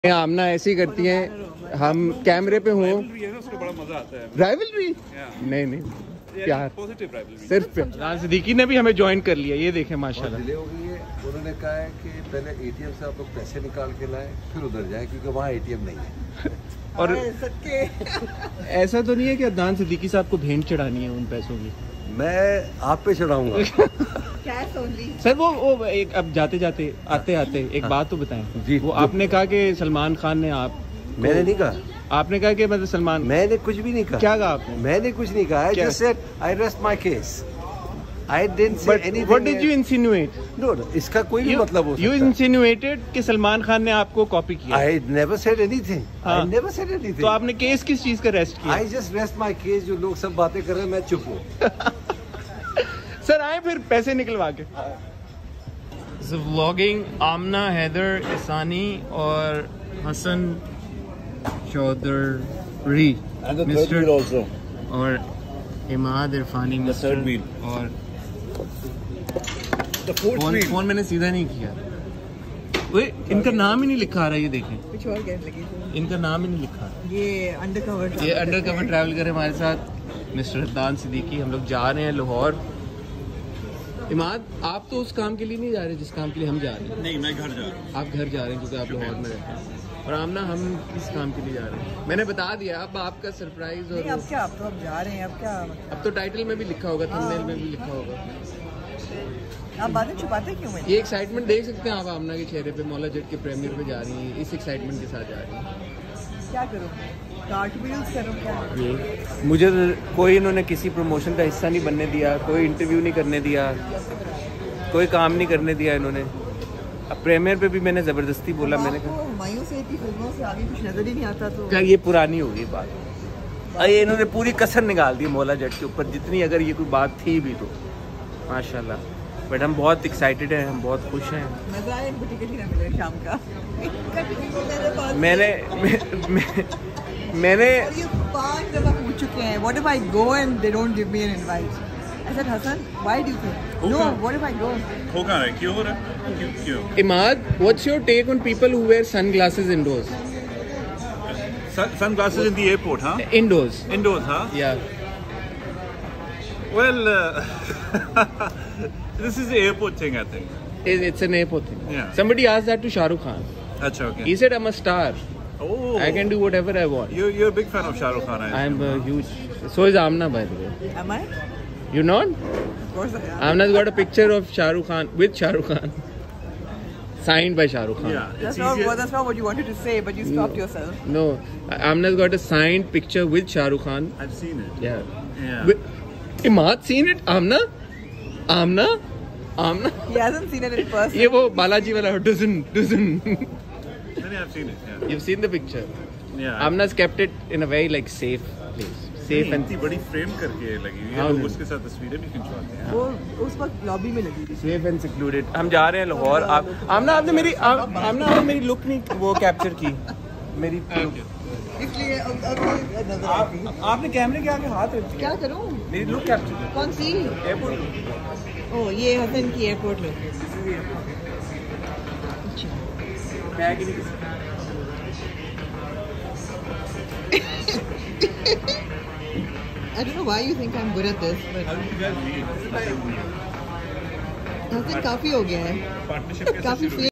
आमना ऐसी करती हैं, हम कैमरे पे हों उसको बड़ा मजा आता है। राइवलरी नहीं प्यार सिर्फ प्यार। सिद्दीकी ने भी हमें ज्वाइन कर लिया, ये देखें माशाल्लाह। डिले हो गई है, उन्होंने कहा है कि पहले एटीएम से आप लोग पैसे निकाल के लाएं फिर उधर जाएं क्योंकि वहाँ एटीएम नहीं है। और ऐसा तो नहीं है कि अदनान सिद्दीकी साहब को भेंट चढ़ानी है उन पैसों की? मैं आप पे चढ़ाऊंगा। सर वो एक अब जाते जाते आते आते एक बात तो बताएं जी, वो आपने कहा कि सलमान खान ने मैंने नहीं कहा, आपने कहा कि मतलब सलमान, मैंने कुछ भी नहीं कहा। क्या कहा आपने? मैंने कुछ नहीं कहा। I just said I rest my case. I didn't say anything. What did you insinuate? No, इसका कोई भी मतलब हो सकता है। You insinuated कि सलमान खान ने आपको कॉपी किया। I never said anything. I never said anything. तो आपने केस किस चीज का रेस्ट किया? I just rest my case. जो लोग सब बातें कर रहे हैं मैं चुप हूँ। सर आए फिर पैसे निकलवा के। व्लॉगिंग आमना, हैदर, इसानी और हसन चौधरी मिस्टर और इमाद इरफानी मिस्टर और फोन मैंने सीधा नहीं किया। वे इनका नाम ही नहीं लिखा आ रहा, ये देखें कुछ और कहने लगी थी। इनका नाम ही नहीं लिखा। ये अंडरकवर ट्रैवल करे हमारे साथ मिस्टर अदनान सिद्दीकी। हम लोग जा रहे हैं लाहौर। इमाद आप तो उस काम के लिए नहीं जा रहे जिस काम के लिए हम जा रहे हैं? नहीं, मैं घर जा रहा हूँ। आप घर जा रहे हैं क्योंकि आप लाहौर में रहते हैं। और आमना हम किस काम के लिए जा रहे हैं मैंने बता दिया। अब आपका सरप्राइज। और अब क्या, अब तो अब जा रहे हैं, अब क्या, अब तो टाइटल में भी लिखा होगा, थंबनेल में भी लिखा होगा। आप बातें छुपाते क्यों हैं? ये एक्साइटमेंट देख सकते हैं आप आमना के चेहरे पे। मौला जेट के प्रीमियर पे जा रही हैं, इस एक्साइटमेंट के साथ जा रही हैं। क्या करूँ, कार्टव्हील्स करूँ क्या? मुझे कोई इन्होंने किसी प्रमोशन का हिस्सा नहीं बनने दिया, कोई इंटरव्यू नहीं करने दिया, कोई काम नहीं करने दिया इन्होंने। अब प्रीमियर पे भी मैंने ज़बरदस्ती बोला, मैंने कहा मायूस है कि फिल्मों से आगे कुछ नजर ही नहीं आता। तो क्या ये पुरानी होगी बात? ये इन्होंने पूरी कसर निकाल दी मौला जट के ऊपर, जितनी अगर ये कोई बात थी भी तो माशाल्लाह। बट हम बहुत एक्साइटेड हैं, हम बहुत खुश हैं। मजा आया, इनको टिकट ही ना मिले शाम का। मैंने और ये 5 दफा पूछ चुके हैं what if I go and they don't give me an invite. I said, Hassan, why do you think? No, what if I go? हो कहाँ है? क्यों हो रहा है? क्यों? Imad, what's your take on people who wear sunglasses indoors? Sunglasses in the airport, huh? Indoors. Indoors, huh? Yeah. Well, this is the airport thing, I think. It's an airport thing. Yeah. Somebody asked that to Shah Rukh Khan. Achha, okay. He said, I'm a star. Oh. I can do whatever I want. You're a big fan of Shah Rukh Khan, I I'm a huge. So is Amna, by the way. Am I? You not? Of course I am. Amna's got a picture of Shah Rukh Khan with Shah Rukh Khan, signed by Shah Rukh Khan. Yeah. That's not what you wanted to say, but you stopped yourself. No, Amna's got a signed picture with Shah Rukh Khan. I've seen it. Yeah. Yeah. Imad seen it? Amna? He hasn't seen it in person. ये वो बालाजी वाला doesn't. I've seen it. Yeah. You've seen the picture. Yeah. Amna's kept it in a very like safe place. Safe and इतनी बड़ी frame करके लगी हुई है, लोग उसके साथ तस्वीरें भी खिंचवाते हैं। वो उस वक्त लॉबी में लगी थी। Safe and secluded. हम जा रहे हैं लाहौर। आमना आपने मेरी लुक नहीं वो कैप्चर की मेरी। इसलिए अब आपने कैमरे के आगे हाथ रख क्या करूं? मेरी लुक कैप्चर। कौन सी? एयरपोर्ट। ओ ये हसन की एयरपोर्ट लुक। बैग ही नहीं। I don't know why you think I'm good at this, but Hasan काफी हो गया है, पार्टनरशिप काफी